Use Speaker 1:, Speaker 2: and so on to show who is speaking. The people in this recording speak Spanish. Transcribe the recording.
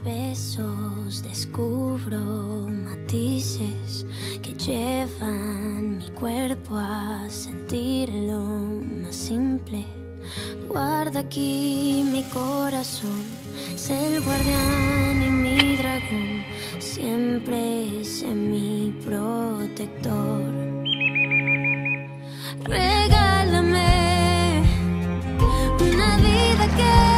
Speaker 1: besos descubro matices que llevan mi cuerpo a sentir lo más simple. Guarda aquí mi corazón, es el guardián y mi dragón, siempre es mi protector. Regálame una vida que